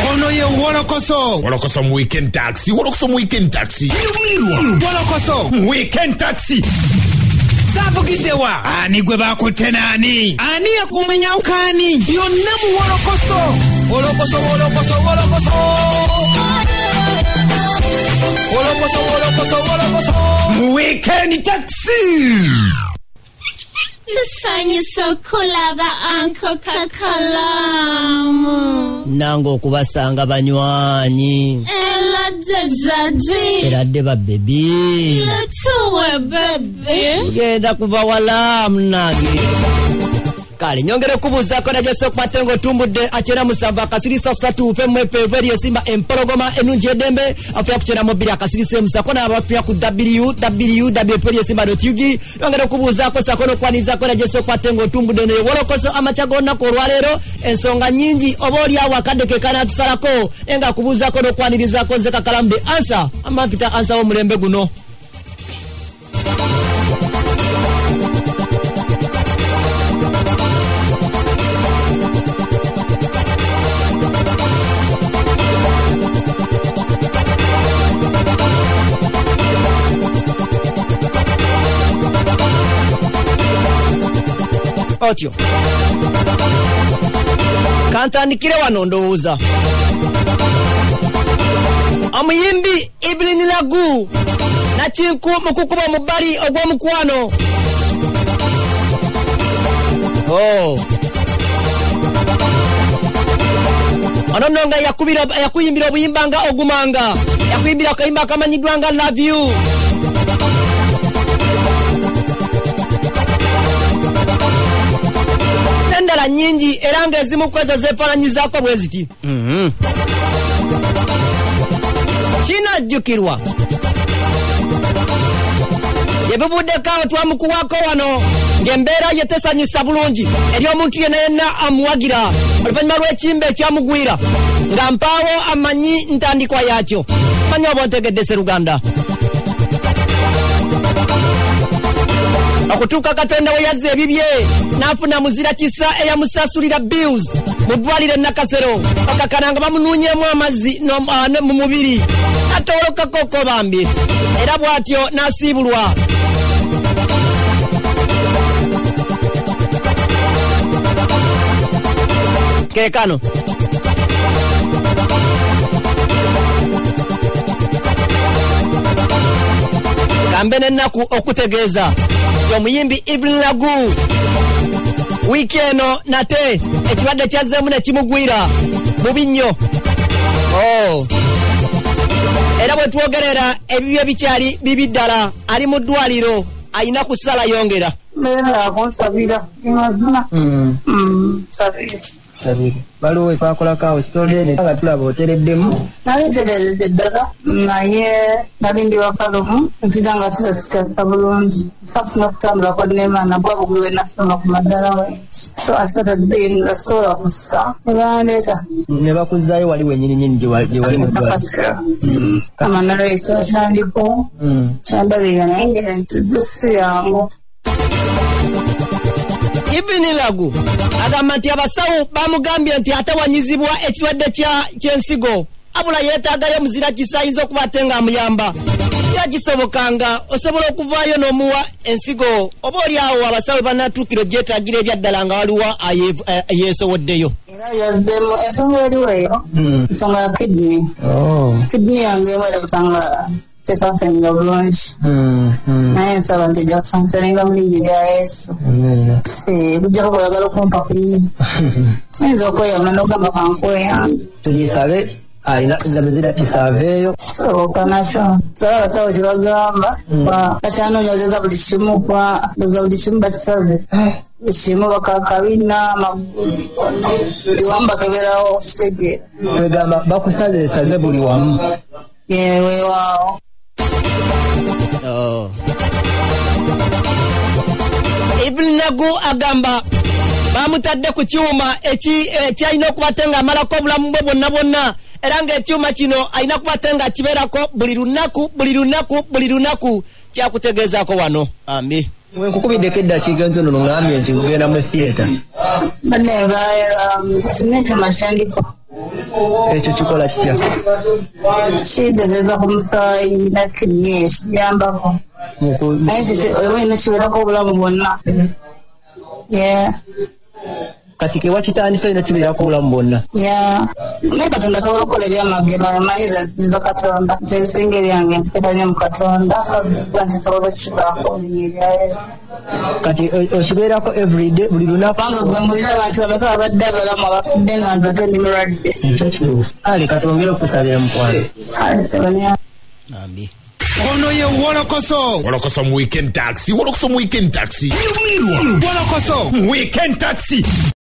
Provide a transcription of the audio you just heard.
ono ye Wolokoso. Wolokoso mu weekend taxi. Wolokoso mu weekend taxi. Wolokoso mu weekend taxi. Savugidewa ani gwe bakutenani ani yakumenya ukani yonna mu Wolokoso. Wolokoso Wolokoso Wolokoso Wolokoso Wolokoso Wolokoso mu weekend taxi. Lusanya sokulaba Uncle Kakalamu nango okubasanga banywanyi eradde babebi tuwe bebe genda kuva wala mnage kale nyongere kubuzaako najeso kwatengo tumbudde achera musava akasirisa 3 pemwepe veri simba empologoma enunje dembe afya kuchera mobili akasirisa musako na abafya ku www.simba.ug nyongere kubuzaako sakono kwanizaako najeso kwatengo tumbudde ne Wolokoso amachagona ko lwalero ensonga nyingi oboli awa kadeke kana tusalako enga kubuzaako no kwanirizaako nze Kakalambe answer amapita answer wo mulembe guno. Otyo kantandikire wano ndowooza omuyimbi Evelyn Lagu nakinku mukukuba mubali ogw'omukwano onononga yakuyimbira obuyimbanga ogumanga yakuyimbira akayimba akamanyidwanga Love You. Endala nyingi era ng'ezimu kwezo zeefaananyizaako bwe ziti kinajjukirwa yebuvuddeko awo twamukuwako wano ng'embeera ye tesanyusa bulungi eri omuntu yenna amuwagira oluvannyuma lw'ekimba ekyamugwira nga mpaawo amanyi ntandikwa yaakyo manya oba ontegedde Sseruganda okutuuka Katonda we yazza ebibye n'afuna muzira kisa eyamusasulira bills mu ddwaliro Nakasero bakakananga bamunuunyemu amazzi mu mubiri atolokako ko bambi era bw'atyo n'asiibulwa. Keekano kambe n'ennaku okutegeeza omuyimbi Evelyn Lagu wiiki eno nate ekibadde kyazzeemu ne kimugwira bubi nnyo era bwe twogerera ebibyo bikyali bibi ddala ali mu ddwaliro ayina kusala yongera sabiri baliwo efakolako story nga tulaba otereddemu naliteredde ddala naye nalindi wakalumu nkiranga tusasikasa bulungi fakisina kutambula kwaddemana gwabugwiwe nasoma ku maddala we so asikatadde ngasobola kussa nebandeeta ne bakuzaayo wali wenyininyini gyewali mudwaliro amanalwesi akyandiko kyandabirira naye ngere nti dusi yangu. Evelyn Lagu agamba nti abasawo bamugambye nti atawanyizibwa ekirwadde ky'ensigo abula yeetaagayo muzira kisa ayinza okuba ate ng'amuyamba yakisobokanga osobola okuvaayo n'omuwa ensigo oba oli awo abasawo banatuukiro gyetaagira ebyaddala nga waliwo yeesowoddeyo era yazzemu ensonga eriweeyo ensonga ya kidney yange emwera butanga tekanseninga bulungi naye nsaba nti ejja kusanseninga mu linnya lya Yesu kujjako kweyagala okumpa kuyi ayinza okweyama n'ogamba kankweyambe tugisabe alina zamezira kisaaveeyo kisoboka nakyo saba abasawo kyebagamba bakyanoonyereza buli kimu doza buli kimu bakisaze buli kimu bakakabina amagulu buli wamu bakeberawo okitegeera wegamba bakusazeesaze buli wamu yeweewaawo. Evelyn Lagu agamba bamutadde ku kyuma ekyalina okubate nga amalako obulamu bwe bwonna era ng'ekyuma kino alina kubate nga kibeerako buli lunaku kyakutegeezaako wano ambi. Wenkukubideko eddakiika entono ngambye nti kugenda mu theatre. Baneva sinete mashandiko. Ekyo kikola kitya? Kitegeeza ku musaayi na kidney kiyambako. Naye olwina kibeerako obulamu bwonna. Kati ke wakitandisa olina kibeerako obulamu bwonna. Naye Katonda asobola okukola ebyamagero amanyiza zizo Katonda ebisinga ebyange nteekanye mu Katonda nti nsobola okukikola linnya erya Yesu. Kati okibeerako everyday buli lunaku? Kubanga gwe mbulira abantu babeka babadde abalamu abafudde nga nze ndi mulwadde. Ale katongera okusabira mukwano. Amen. Ono ye Wolokoso. Wolokoso mu weekend taxi. Wolokoso mu weekend taxi. Wolokoso mu weekend taxi.